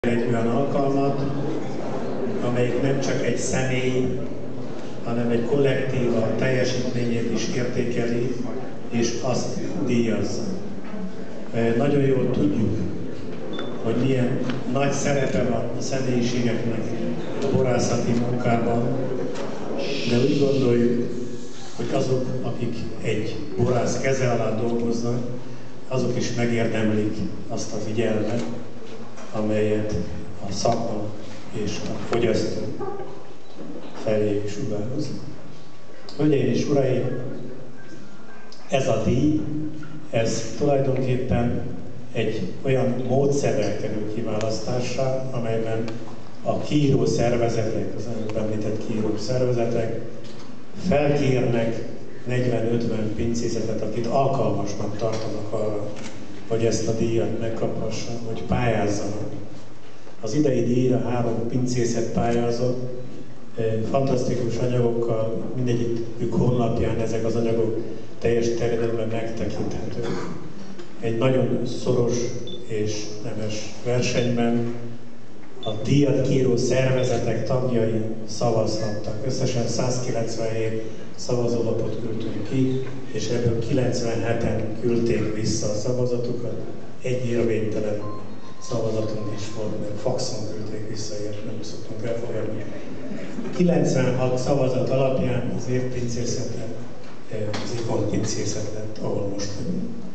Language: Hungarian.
Egy olyan alkalmat, amelyik nem csak egy személy, hanem egy kollektíva teljesítményét is értékeli, és azt díjazza. Nagyon jól tudjuk, hogy milyen nagy szerepe van a személyiségeknek a borászati munkában, de úgy gondoljuk, hogy azok, akik egy borász keze alá dolgoznak, azok is megérdemlik azt a figyelmet, amelyet a szakma és a fogyasztó felé sugároz. Hölgyeim és uraim, ez a díj, ez tulajdonképpen egy olyan módszerrel kerül kiválasztásra, amelyben a kiíró szervezetek, az előbb említett kiíró szervezetek felkérnek 40-50 pincészetet, akit alkalmasnak tartanak arra, hogy ezt a díjat megkaphassa, hogy pályázzanak. Az idei díjra 3 pincészet pályázott, fantasztikus anyagokkal, mindegyikük honlapján ezek az anyagok teljes terjedelemben megtekinthetők. Egy nagyon szoros és nemes versenyben a díjat kíró szervezetek tagjai szavazhattak. Összesen 197 szavazólapot küldtünk ki, és ebből 97-en küldték vissza a szavazatukat. Egy érvénytelen szavazatunk is volt, mert faxon küldték vissza, ilyet nem szoktunk elfogadni. 96 szavazat alapján az évpincészete az ikonpincészet lett, ahol most vagyunk.